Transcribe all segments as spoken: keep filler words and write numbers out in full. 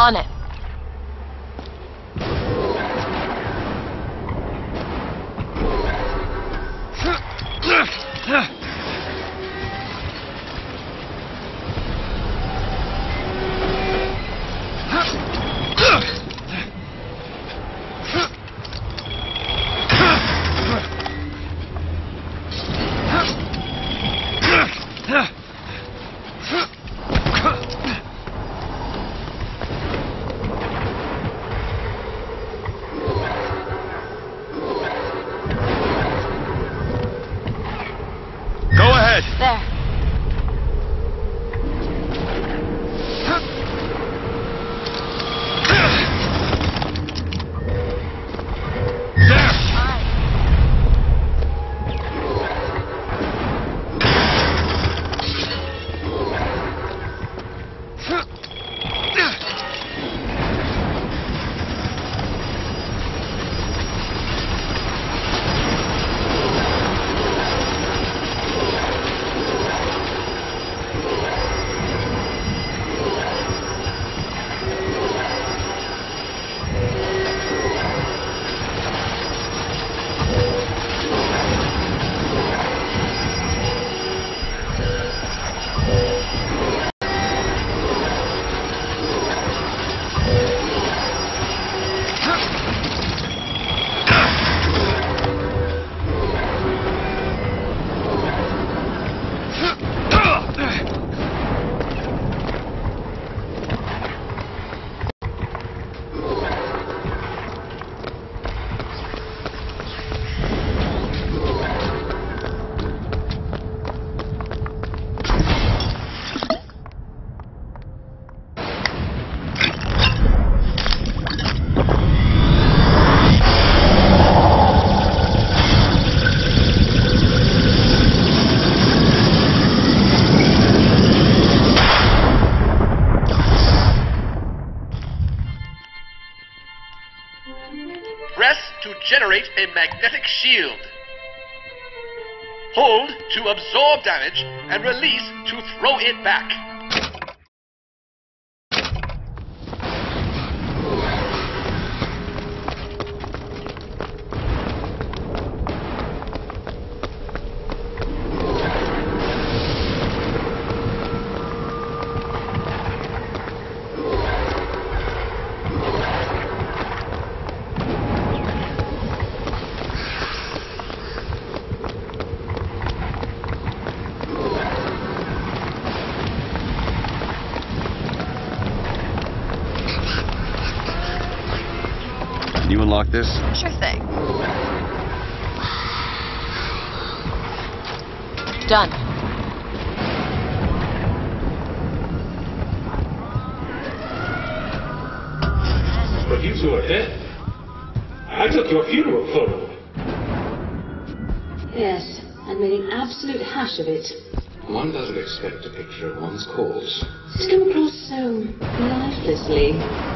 On it. There. Press to generate a magnetic shield. Hold to absorb damage and release to throw it back. Can you unlock this? Sure thing. Done. But you two are dead. I took your funeral photo. Yes, and made an absolute hash of it. One doesn't expect a picture of one's corpse. It's come across so lifelessly.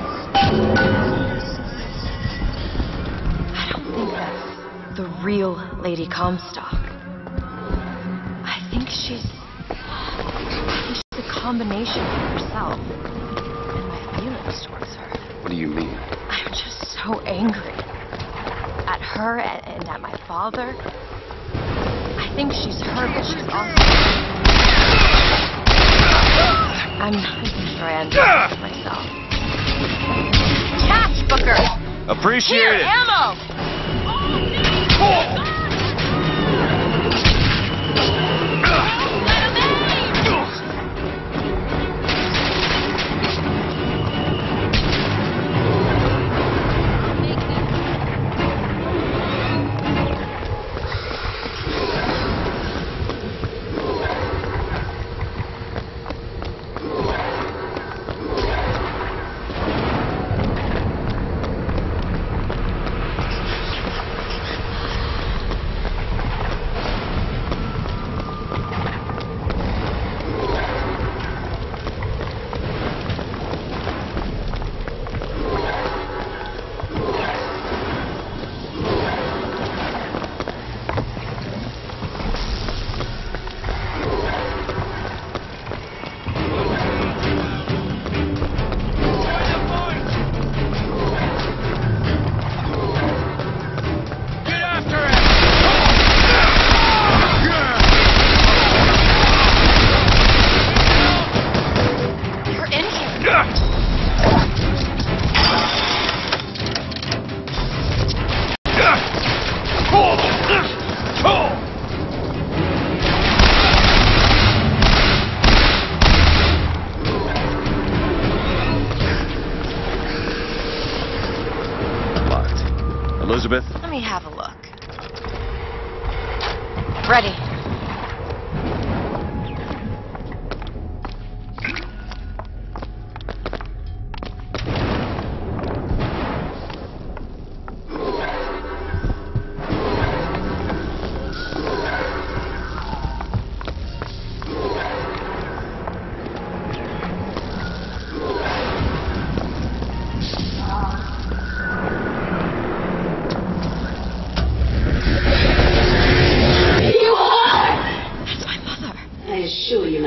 I don't think that's the real Lady Comstock. I think she's... I think she's a combination of herself and my feelings towards her. What do you mean? I'm just so angry. At her and, and at my father. I think she's her, but she's also... I'm not even sure I understand myself. Cash, Booker! Appreciate Here, it! ammo!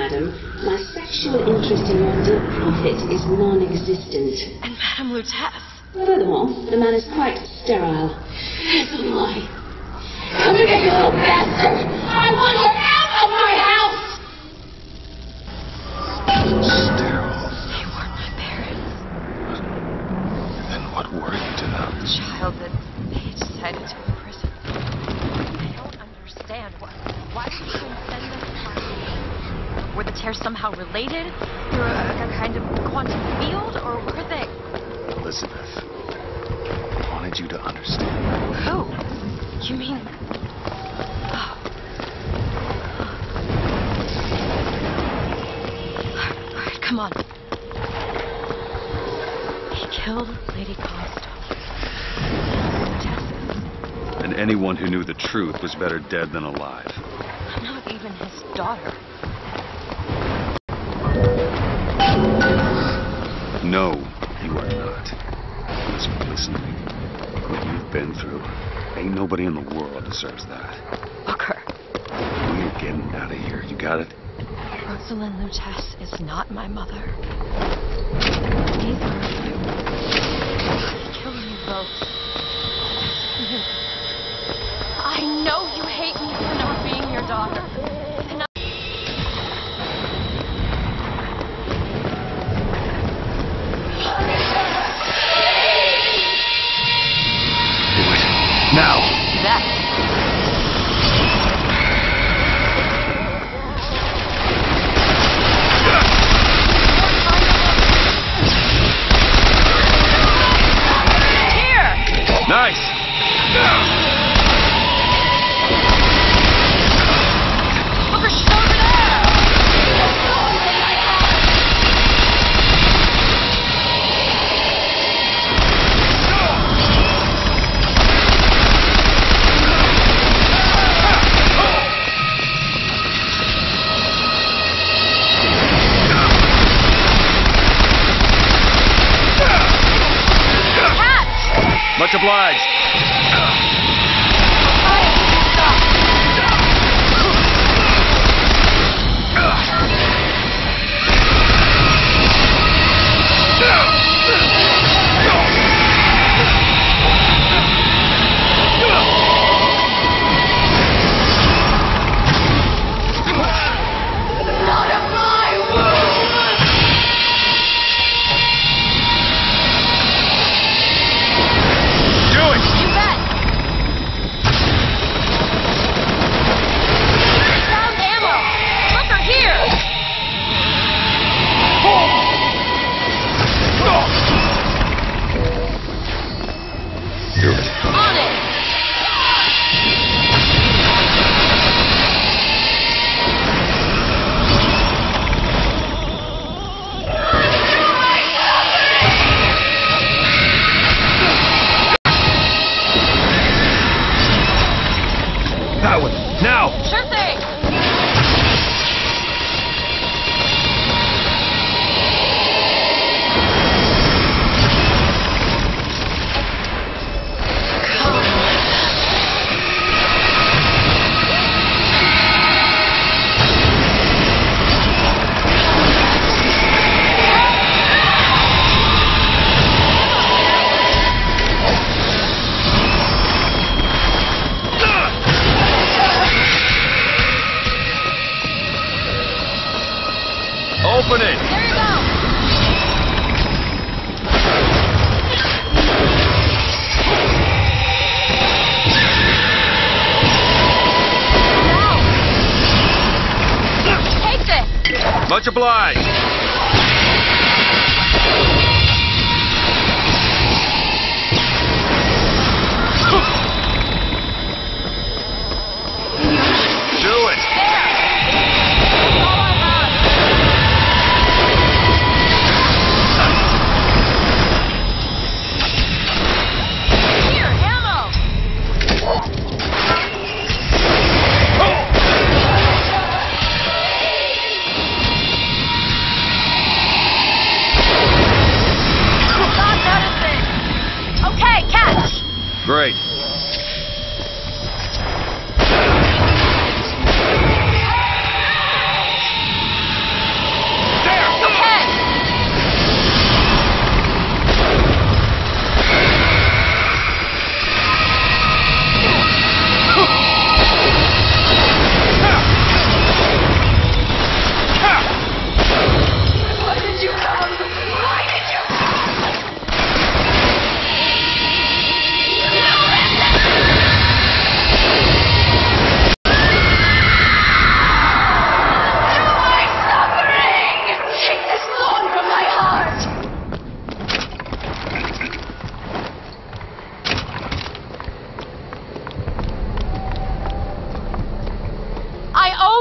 madam. My sexual interest in your dear prophet is non-existent. And Madame Lutece. Furthermore, the man is quite sterile. Here's the lie. Come here, you little bastard! I want you out of my house! Sterile. They weren't my parents. Then what were you to them? The child that they decided to imprison. I don't understand. Why, why did you send them to my home? Were the tears somehow related through a, a kind of quantum field, or were they? Elizabeth, I wanted you to understand. Who? You mean... Oh. All right, come on. He killed Lady Comstock. Tessa. And anyone who knew the truth was better dead than alive. I'm not even his daughter. No, you are not. Elizabeth, listen to me. What you've been through, ain't nobody in the world deserves that. Booker. We're getting out of here. You got it? Rosalind Lutece is not my mother. Neither are you. He killed you both. I know you hate me for not being your daughter. And I... Do it. Now! That. Nice! Booker, she's over there! Much obliged. That one. Now! Sure thing! Open it! There you go! Now! Take this! Much obliged! Do it!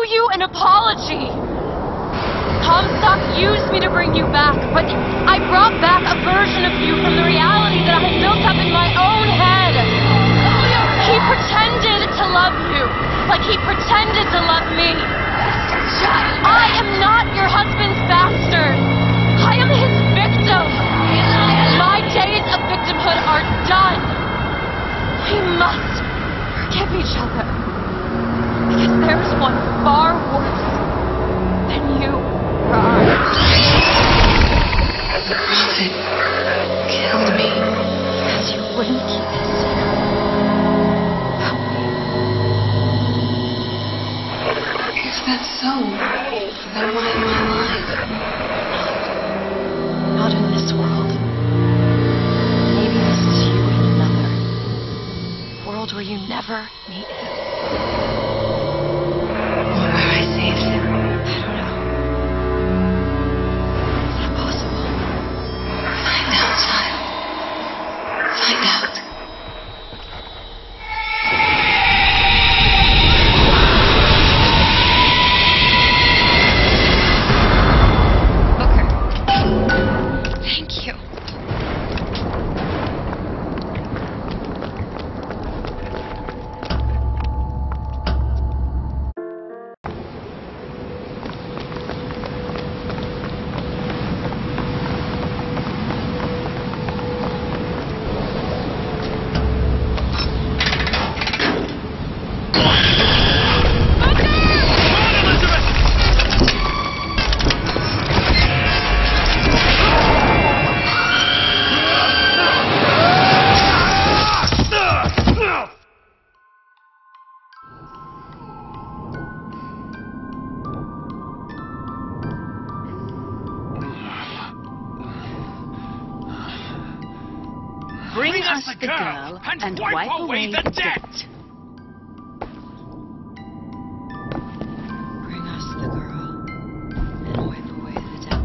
owe you an apology. Comstock used me to bring you back, but I brought back a version of you from the reality that I had built up in my own head. He pretended to love you, like he pretended to love me. I am not your husband's bastard. I am his victim. My days of victimhood are done. We must forgive each other, because there's one far worse than you. The prophet killed me. Because you wouldn't keep his secret from me. If that's so, then why am I alive? Not in this world. Maybe this is you in another world where you never meet him. Or where I saved him. I don't know. Is that possible? Find out, child. Find out. Booker. Thank you. Bring us the girl and wipe away the debt. Bring us the girl and wipe away the debt.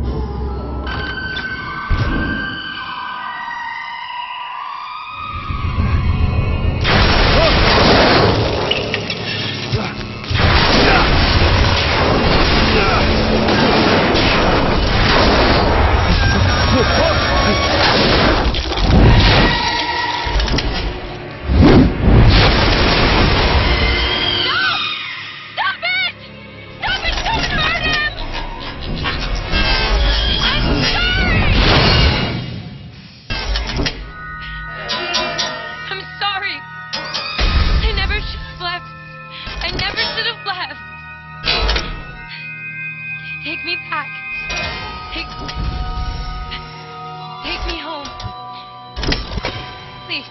Take me back. Take... Take me home. Please.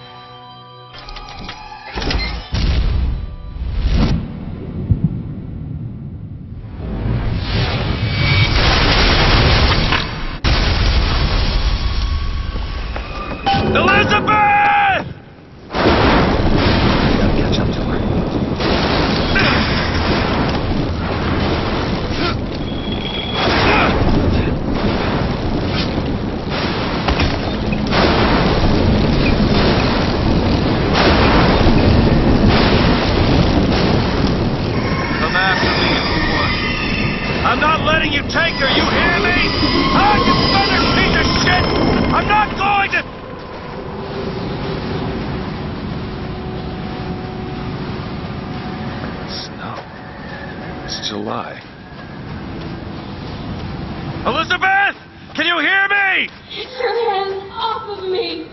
Elizabeth! Gotta catch up to her. Come after me if you want. I'm not letting you take her, you hear me? Ah, you southern piece of shit! I'm not going to... Snow. It's July. Elizabeth! Can you hear me? Get your hands off of me!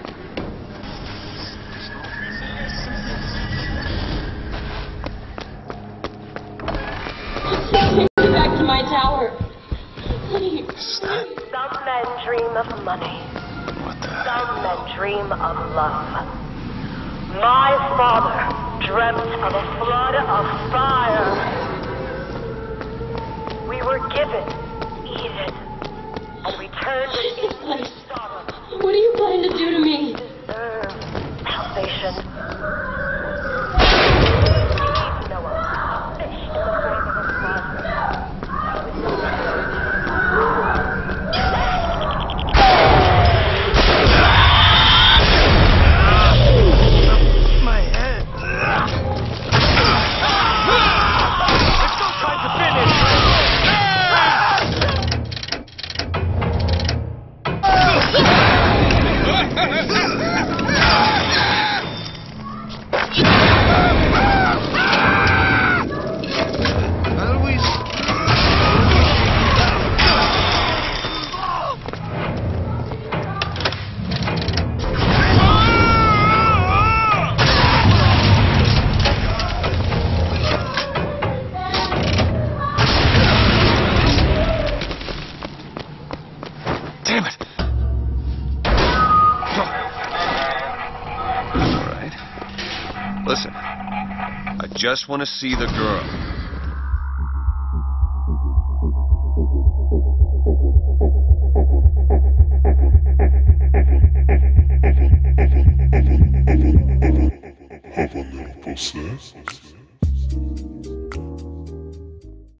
Take me back to my tower. Please. Snap. Some men dream of money. What the Some hell? men dream of love. My father dreamt of a flood of fire. We were given Eden, and we turned it This into place. Sodom. What are you planning to do to me? Deserve salvation. Noah fished in the grave of his father. My head. just want to see the girl. Have a little process.